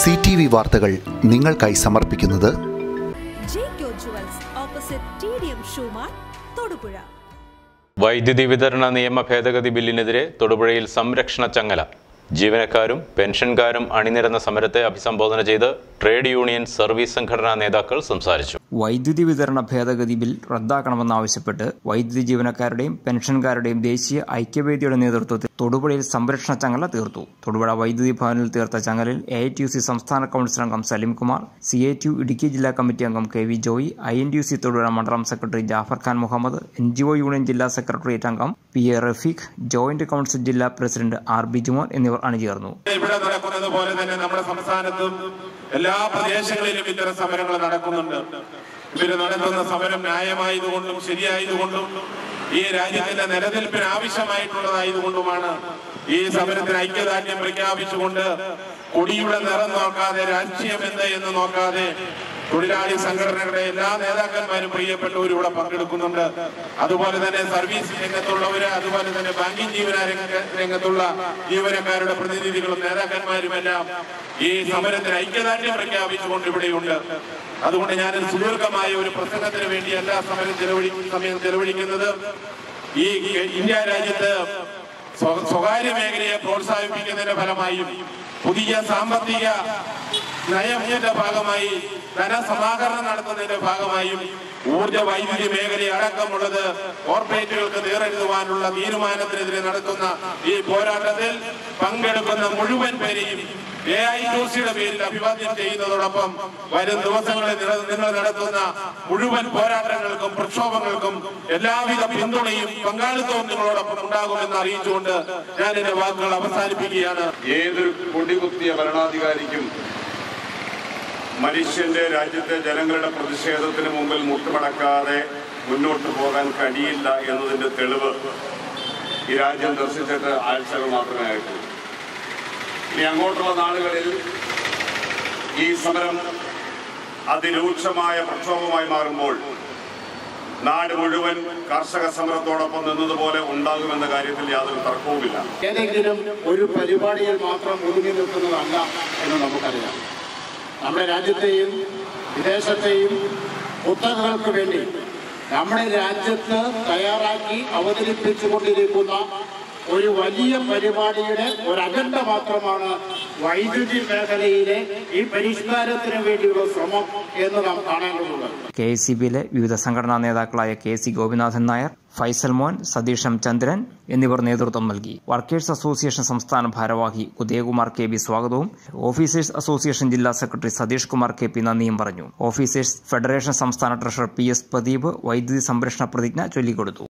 CTV വാർത്തകൾ നിങ്ങൾക്കായി സമർപ്പിക്കുന്നത് വൈദ്യുതി വിതരണ നിയമ ഭേദഗതി ബില്ലിനെതിരെ തൊടുപുഴയിൽ സംരക്ഷണ ചങ്ങല. ജീവനക്കാരും പെൻഷൻകാരും അണിനിരന്ന സമരത്തെ അഭിസംബോധന ചെയ്ത് ട്രേഡ് യൂണിയൻ സർവീസ് സംഘടനാ നേതാക്കൾ സംസാരിച്ചു. വൈദ്യുതി വിതരണ ഭേദഗതി ബിൽ റദ്ദാക്കണമെന്നാവശ്യപ്പെട്ട് വൈദ്യുതി ജീവനക്കാരുടെയും പെൻഷൻകാരുടെയും ദേശീയ ഐക്യവേദിയുടെ നേതൃത്വത്തിൽ തൊടുപുഴയിൽ സംരക്ഷണ ചങ്ങല തീർത്തു. തൊടുപുഴ വൈദ്യുതി ഭവനിൽ തീർത്ത ചങ്ങലിൽ AITUC സംസ്ഥാന കൗൺസിൽ അംഗം സലിംകുമാർ, CITU ഇടുക്കി ജില്ലാ കമ്മിറ്റി അംഗം KV ജോയി, INTUC തൊടുപുഴ മണ്ഡലം secretary Jafar Khan Muhammad, NGO union ജില്ലാ സെക്രട്ടേറിയറ്റ് അംഗം PA റഫീഖ്, ജോയിന്റ് കൗൺസിൽ ജില്ലാ പ്രസിഡന്റ് RB ജുമോൻ എന്നിവർ അണിചേർന്നു. ഇവിടെ നടക്കുന്നത് പോലെ തന്നെ നമ്മുടെ സംസ്ഥാനത്തും എല്ലാ പ്രദേശങ്ങളിലും ഇത്തരം സമരങ്ങൾ നടക്കുന്നുണ്ട്. ഇവര് നടത്തുന്ന സമരം ന്യായമായതുകൊണ്ടും ശരിയായതുകൊണ്ടും ഈ രാജ്യത്തിന്റെ നിലനിൽപ്പിന് ആവശ്യമായിട്ടുള്ളതായതുകൊണ്ടുമാണ് ഈ സമരത്തിന് ഐക്യദാർഢ്യം പ്രഖ്യാപിച്ചുകൊണ്ട് കൊടിയുടെ നിറം നോക്കാതെ രാഷ്ട്രീയം എന്ത് എന്ന് നോക്കാതെ തൊഴിലാളി സംഘടനകളുടെ എല്ലാ നേതാക്കന്മാരും പ്രിയപ്പെട്ടവരും ഇവിടെ പങ്കെടുക്കുന്നുണ്ട്. അതുപോലെ തന്നെ സർവീസ് രംഗത്തുള്ളവര്, അതുപോലെ തന്നെ ബാങ്കിങ് രംഗത്തുള്ള ജീവനക്കാരുടെ പ്രതിനിധികളും നേതാക്കന്മാരുമെല്ലാം ഈ സമരത്തിന് ഐക്യദാർഢ്യം പ്രഖ്യാപിച്ചുകൊണ്ട് ഇവിടെയുണ്ട്. അതുകൊണ്ട് ഞാൻ സുദീർഘമായ ഒരു പ്രസംഗത്തിന് വേണ്ടിയല്ല സമയം ചെലവഴിക്കുന്നത്. ഈ ഇന്ത്യ രാജ്യത്ത് സ്വകാര്യ മേഖലയെ പ്രോത്സാഹിപ്പിക്കുന്നതിന്റെ ഫലമായും പുതിയ സാമ്പത്തിക നയത്തിന്റെ ഭാഗമായി ധനസമാഹരണം നടത്തുന്നതിന്റെ ഭാഗമായും ഊർജ വൈദ്യുതി മേഖല അടക്കമുള്ളത് കോർപ്പറേറ്റുകൾക്ക് നേരിടുവാനുള്ള തീരുമാനത്തിനെതിരെ നടത്തുന്ന ഈ പോരാട്ടത്തിൽ പങ്കെടുക്കുന്ന മുഴുവൻ പേരെയും AITUCയുടെ പേരിൽ അഭിവാദ്യം ചെയ്യുന്നതോടൊപ്പം വരും ദിവസങ്ങളിൽ നിങ്ങൾ നടത്തുന്ന മുഴുവൻ പോരാട്ടങ്ങൾക്കും പ്രക്ഷോഭങ്ങൾക്കും എല്ലാവിധ പിന്തുണയും പങ്കാളിത്തവും നിങ്ങളോടൊപ്പം ഉണ്ടാകുമെന്ന് അറിയിച്ചുകൊണ്ട് ഞാൻ എന്റെ വാക്കുകൾ അവസാനിപ്പിക്കുകയാണ്. ഏതൊരു കൊടികുത്തിയ ഭരണാധികാരിക്കും മനുഷ്യന്റെ രാജ്യത്തെ ജനങ്ങളുടെ പ്രതിഷേധത്തിന് മുമ്പിൽ മുട്ടുമടക്കാതെ മുന്നോട്ട് പോകാൻ കഴിയില്ല എന്നതിന്റെ തെളിവ് ഈ രാജ്യം ദർശിച്ചിട്ട് ആഴ്ചകൾ മാത്രമേ ആയിട്ടുള്ളൂ. ഇനി അങ്ങോട്ടുള്ള നാളുകളിൽ ഈ സമരം അതിരൂക്ഷമായ പ്രക്ഷോഭമായി മാറുമ്പോൾ നാട് മുഴുവൻ കർഷക സമരത്തോടൊപ്പം നിന്നതുപോലെ ഉണ്ടാകുമെന്ന കാര്യത്തിൽ യാതൊരു തർക്കവുമില്ല. ഏതെങ്കിലും ഒരു പരിപാടിയിൽ മാത്രം ഒതുങ്ങി നിൽക്കുന്നതല്ല എന്ന് നമുക്കറിയാം. നമ്മുടെ രാജ്യത്തെയും വിദേശത്തെയും കുത്തകകൾക്ക് വേണ്ടി നമ്മുടെ രാജ്യത്ത് തയ്യാറാക്കി അവതരിപ്പിച്ചുകൊണ്ടിരിക്കുന്ന ഒരു വലിയ പരിപാടിയുടെ ഒരു അജണ്ട മാത്രമാണ് വൈദ്യുതി മേഖലയിലെ ഈ പരിഷ്കാരത്തിന് വേണ്ടിയുള്ള ശ്രമം എന്ന് നാം കാണേണ്ടതുണ്ട്. KSEBയിലെ വിവിധ സംഘടനാ നേതാക്കളായ KC ഗോപിനാഥൻ നായർ, ഫൈസൽ മോൻ, സതീഷം ചന്ദ്രൻ എന്നിവർ നേതൃത്വം നൽകി. വർക്കേഴ്സ് അസോസിയേഷൻ സംസ്ഥാന ഭാരവാഹി ഉദയകുമാർ KB സ്വാഗതവും ഓഫീസേഴ്സ് അസോസിയേഷൻ ജില്ലാ സെക്രട്ടറി സതീഷ് കുമാർ KP നന്ദിയും പറഞ്ഞു. ഓഫീസേഴ്സ് ഫെഡറേഷൻ സംസ്ഥാന ട്രഷറർ PS പ്രദീപ് വൈദ്യുതി സംരക്ഷണ പ്രതിജ്ഞ ചൊല്ലിക്കൊടുത്തു.